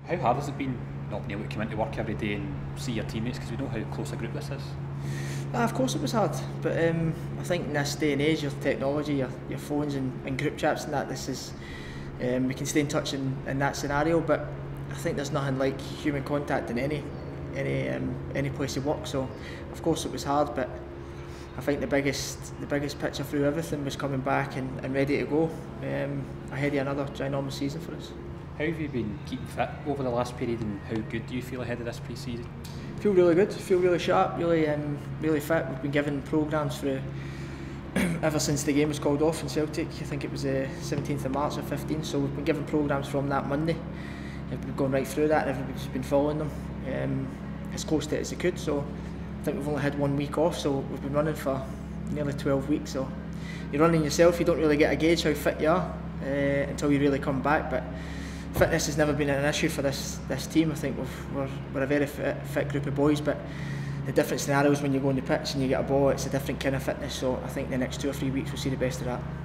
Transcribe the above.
How hard has it been not being able to come into work every day and see your teammates, because we know how close a group this is? Of course it was hard, but I think in this day and age, your technology, your phones and group chats and that, this is we can stay in touch in that scenario. But I think there's nothing like human contact in any place you work. So of course it was hard, but I think the biggest picture through everything was coming back and ready to go ahead of another ginormous season for us. How have you been keeping fit over the last period, and how good do you feel ahead of this pre-season? Feel really good, feel really sharp, really fit. We've been given programmes through ever since the game was called off in Celtic. I think it was the 17th of March or 15th, so we've been given programmes from that Monday. We've gone right through that and everybody's been following them as close to it as they could. So I think we've only had 1 week off, so we've been running for nearly 12 weeks. So you're running yourself, you don't really get a gauge how fit you are until you really come back. But fitness has never been an issue for this team. I think we're a very fit group of boys, but the different scenarios when you go on the pitch and you get a ball, it's a different kind of fitness. So I think the next 2 or 3 weeks we'll see the best of that.